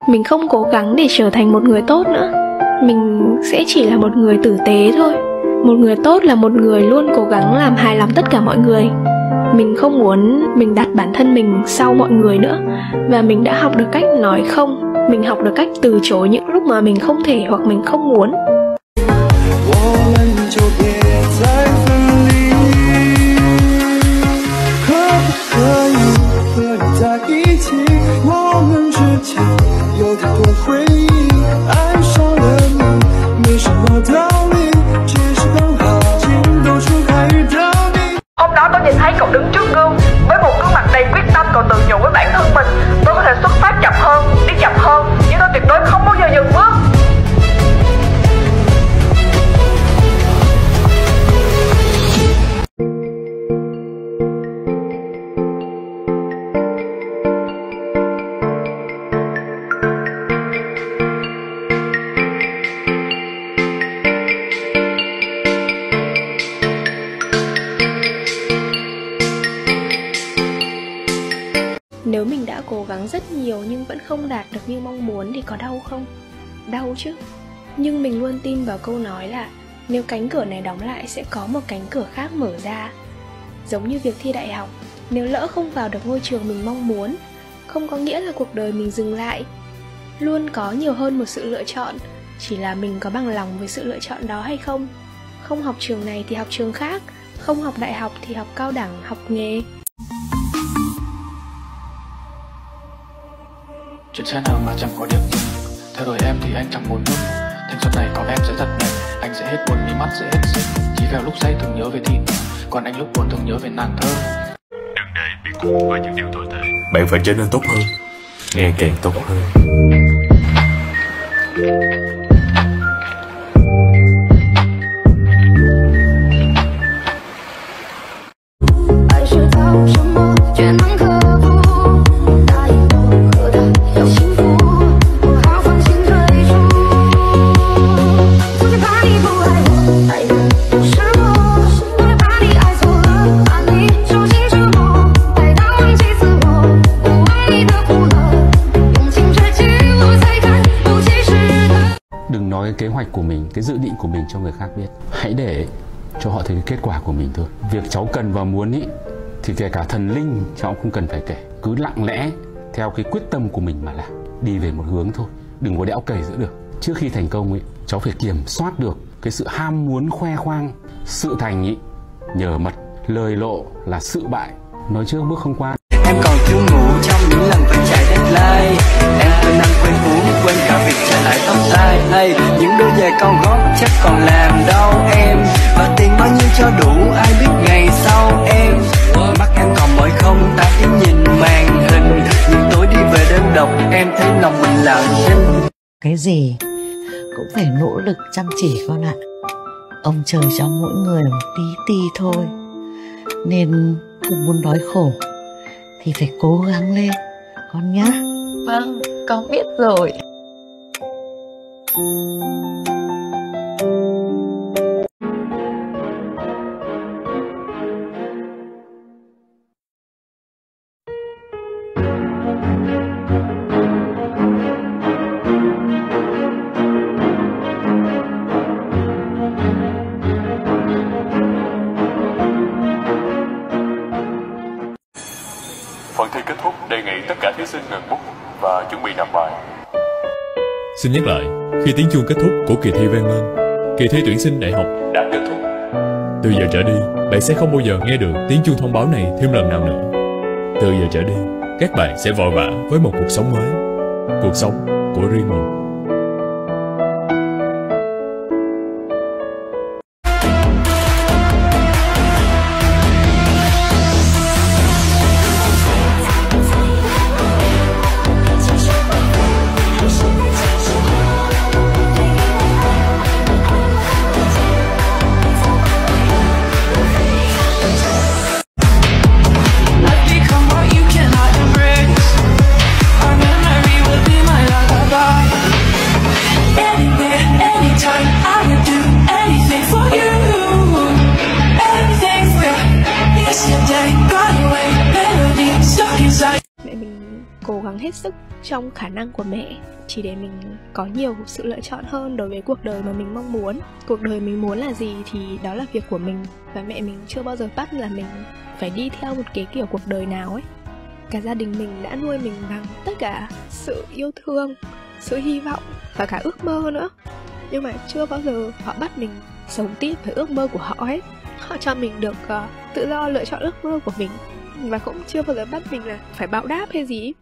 Mình không cố gắng để trở thành một người tốt nữa. Mình sẽ chỉ là một người tử tế thôi. Một người tốt là một người luôn cố gắng làm hài lòng tất cả mọi người. Mình không muốn mình đặt bản thân mình sau mọi người nữa. Và mình đã học được cách nói không. Mình học được cách từ chối những lúc mà mình không thể hoặc mình không muốn. Hôm đó tôi nhìn thấy cậu đứng trước gương với một gương mặt đầy quyết tâm. Cậu tự nhủ với bản thân mình, tôi có thể xuất phát chậm hơn, đi chậm hơn, nhưng tôi tuyệt đối không bao giờ dừng bước. Nếu mình đã cố gắng rất nhiều nhưng vẫn không đạt được như mong muốn thì có đau không? Đau chứ. Nhưng mình luôn tin vào câu nói là nếu cánh cửa này đóng lại sẽ có một cánh cửa khác mở ra. Giống như việc thi đại học, nếu lỡ không vào được ngôi trường mình mong muốn, không có nghĩa là cuộc đời mình dừng lại. Luôn có nhiều hơn một sự lựa chọn, chỉ là mình có bằng lòng với sự lựa chọn đó hay không. Không học trường này thì học trường khác, không học đại học thì học cao đẳng, học nghề. Chuyện sẽ nào mà chẳng có điểm dừng. Theo đuổi em thì anh chẳng muốn ngừng. Thanh xuân này có em sẽ thật đẹp. Anh sẽ hết buồn, mi mắt sẽ hết sưng. Chỉ vào lúc say thường nhớ về thiên, còn anh lúc buồn thường nhớ về nàng thơ. Đừng để bị cuốn với những điều tồi tệ. Bạn phải trở nên tốt hơn, nghe càng tốt hơn. Đừng nói cái kế hoạch của mình, cái dự định của mình cho người khác biết. Hãy để cho họ thấy cái kết quả của mình thôi. Việc cháu cần và muốn ý thì kể cả thần linh cháu không cần phải kể. Cứ lặng lẽ theo cái quyết tâm của mình mà làm. Đi về một hướng thôi, đừng có đẽo cày giữa được. Trước khi thành công ý, cháu phải kiểm soát được cái sự ham muốn khoe khoang. Sự thành ý nhờ mật, lời lộ là sự bại. Nói trước bước không qua. Em còn thiếu ngủ trong những lần phải chạy deadline. Em quên ăn quên uống, quên cả việc trả lại tóc tai. Hey, những đôi giày con gót chắc còn làm đau em. Và tiền bao nhiêu cho đủ, ai biết ngày sau em. Mắt em còn mỏi không, ta chỉ nhìn màn hình. Những tối đi về đơn độc, em thấy lòng mình lặng thinh. Cái gì cũng phải nỗ lực chăm chỉ con ạ. Ông trời cho mỗi người một tí ti thôi. Nên không muốn đói khổ thì phải cố gắng lên con nhá. Vâng, con biết rồi. Phần thi kết thúc, đề nghị tất cả thí sinh ngừng bút và chuẩn bị nộp bài. Xin nhắc lại, khi tiếng chuông kết thúc của kỳ thi vang lên, kỳ thi tuyển sinh đại học Đã kết thúc. từ giờ trở đi, bạn sẽ không bao giờ nghe được tiếng chuông thông báo này thêm lần nào nữa. Từ giờ trở đi, các bạn sẽ vội vã với một cuộc sống mới, cuộc sống của riêng mình. Become what you cannot embrace. Our memory will be my lullaby. hết sức trong khả năng của mẹ, chỉ để mình có nhiều sự lựa chọn hơn đối với cuộc đời mà mình mong muốn. Cuộc đời mình muốn là gì thì đó là việc của mình, và mẹ mình chưa bao giờ bắt là mình phải đi theo một cái kiểu cuộc đời nào ấy. Cả gia đình mình đã nuôi mình bằng tất cả sự yêu thương, sự hy vọng và cả ước mơ nữa. Nhưng mà chưa bao giờ họ bắt mình sống tiếp với ước mơ của họ hết. Họ cho mình được tự do lựa chọn ước mơ của mình, và cũng chưa bao giờ bắt mình là phải báo đáp hay gì.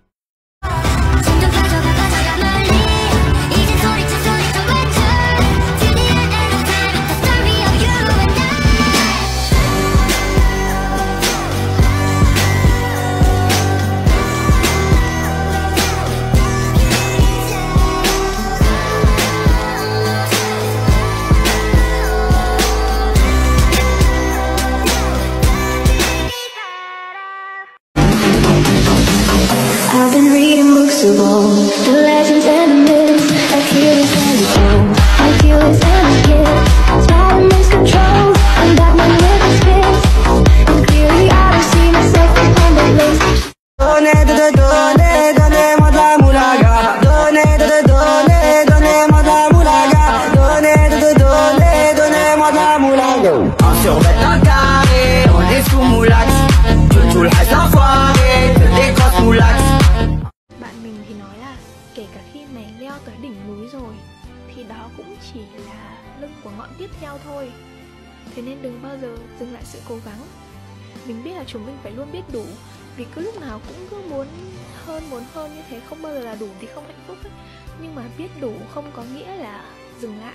I've been reading books of old, the legends and the myths, Achilles and the gold, Achilles and the kid, Spartan lose control, and Batman with his fists, and clearly I don't see myself upon the list. Donnez-moi de la moulaga, donnez-moi de la moulaga, donnez-moi de la moulaga. On survêt un carré, on est sous moulax, tout le reste enfoiré, que des grosses moulax. Bạn mình thì nói là kể cả khi mày leo tới đỉnh núi rồi thì đó cũng chỉ là lưng của ngọn tiếp theo thôi. Thế nên đừng bao giờ dừng lại sự cố gắng. Mình biết là chúng mình phải luôn biết đủ, vì cứ lúc nào cũng cứ muốn hơn như thế, không bao giờ là đủ thì không hạnh phúc ấy. Nhưng mà biết đủ không có nghĩa là dừng lại.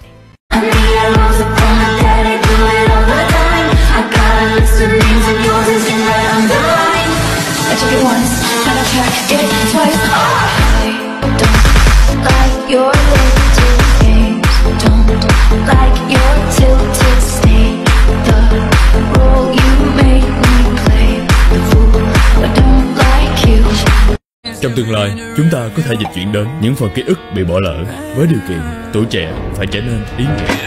Your little games, don't like your tilted state. The role you make me play, the fool, but don't like you. Trong tương lai, chúng ta có thể dịch chuyển đến những phần ký ức bị bỏ lỡ, với điều kiện tuổi trẻ phải trở nên ý nghĩa.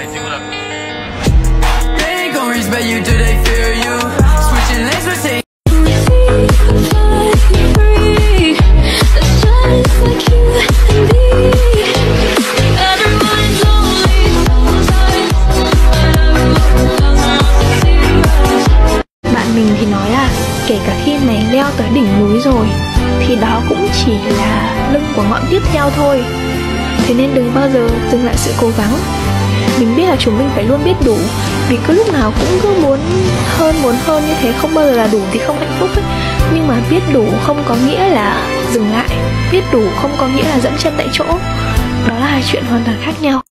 Mình thì nói là kể cả khi mày leo tới đỉnh núi rồi thì đó cũng chỉ là lưng của ngọn tiếp theo thôi. Thế nên đừng bao giờ dừng lại sự cố gắng. Mình biết là chúng mình phải luôn biết đủ, vì cứ lúc nào cũng cứ muốn hơn như thế, không bao giờ là đủ thì không hạnh phúc ấy. Nhưng mà biết đủ không có nghĩa là dừng lại, biết đủ không có nghĩa là dẫm chân tại chỗ. Đó là hai chuyện hoàn toàn khác nhau.